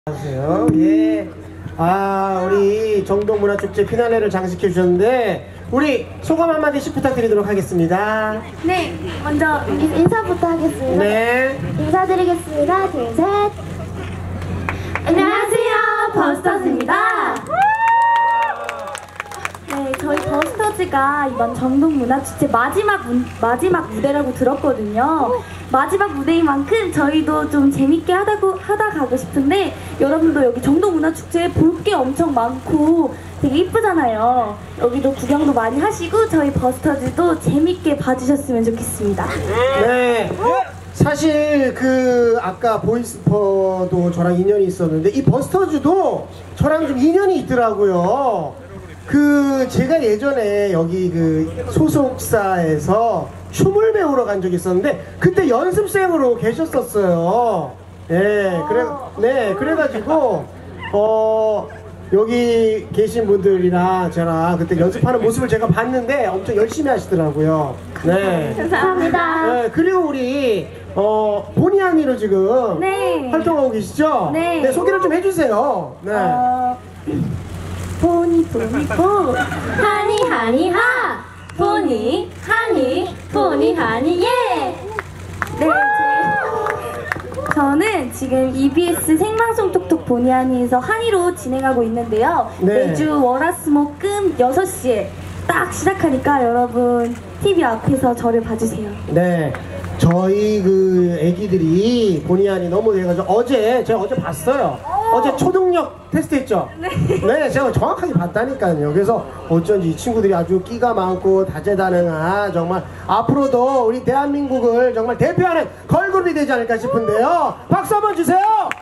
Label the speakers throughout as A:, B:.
A: 안녕하세요. 예. 우리 정동문화축제 피날레를 장식해 주셨는데 우리 소감 한마디씩 부탁드리도록 하겠습니다.
B: 네, 먼저 인사부터 하겠습니다.
A: 네.
B: 인사드리겠습니다. 둘, 셋. 안녕하세요, 버스터즈입니다. 네, 저희 버스터즈가 이번 정동문화축제 마지막 무대라고 들었거든요. 마지막 무대인 만큼 저희도 좀 재밌게 하다 가고 싶은데 여러분도 여기 정동문화축제에 볼 게 엄청 많고 되게 이쁘잖아요. 여기도 구경도 많이 하시고 저희 버스터즈도 재밌게 봐주셨으면 좋겠습니다.
A: 네. 사실 아까 보이스퍼도 저랑 인연이 있었는데 이 버스터즈도 저랑 좀 인연이 있더라고요. 제가 예전에 여기 소속사에서 춤을 배우러 간 적이 있었는데 그때 연습생으로 계셨었어요. 그래가지고 여기 계신 분들이랑 저랑 그때 연습하는 모습을 제가 봤는데 엄청 열심히 하시더라고요. 네.
B: 감사합니다.
A: 네, 그리고 우리 본의 아니로 지금 활동하고 계시죠?
B: 네.
A: 소개를 좀 해주세요. 네.
B: 보니 하니 하 보니 하니 예. 네, 저는 지금 EBS 생방송 톡톡 보니 하니에서 한이로 진행하고 있는데요.
A: 네.
B: 매주 월화수목금 6시에 딱 시작하니까 여러분 TV 앞에서 저를 봐주세요.
A: 네. 저희 애기들이 본의 아니 너무 돼가지고 제가 어제 봤어요. 어제 초능력 테스트 했죠? 네, 제가 정확하게 봤다니까요. 그래서 어쩐지 이 친구들이 아주 끼가 많고 다재다능한 정말 앞으로도 우리 대한민국을 정말 대표하는 걸그룹이 되지 않을까 싶은데요. 박수 한번 주세요!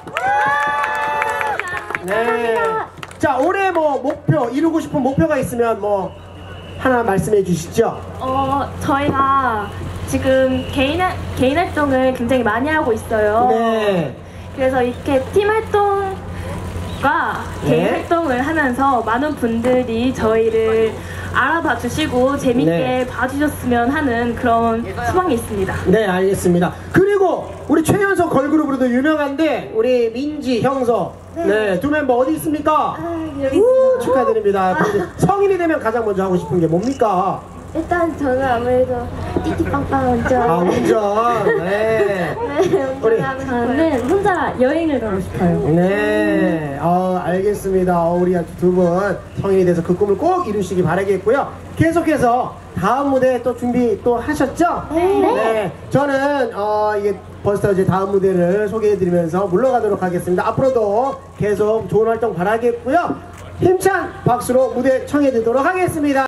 A: 네. 자, 올해 목표, 이루고 싶은 목표가 있으면 하나 말씀해 주시죠.
C: 저희가 지금 개인 활동을 굉장히 많이 하고 있어요.
A: 네.
C: 그래서 이렇게 팀 활동과 개인 활동을 하면서 많은 분들이 저희를 알아봐 주시고 재밌게 봐주셨으면 하는 그런 소망이 있습니다.
A: 네, 알겠습니다. 그리고 우리 최연석 걸그룹으로도 유명한데 우리 민지, 형서 두 멤버 어디 있습니까?
B: 여기
A: 축하드립니다. 성인이 되면 가장 먼저 하고 싶은 게 뭡니까?
B: 일단 저는 아무래도 띠띠빵빵 운전.
A: 운전. 네.
B: 저는 혼자 여행을 가고 싶어요.
A: 네. 알겠습니다. 우리 두 분 성인이 돼서 그 꿈을 꼭 이루시기 바라겠고요. 계속해서 다음 무대 또 준비 또 하셨죠? 네. 저는 이게 버스터즈 다음 무대를 소개해드리면서 물러가도록 하겠습니다. 앞으로도 계속 좋은 활동 바라겠고요. 힘찬 박수로 무대 청해드리도록 하겠습니다.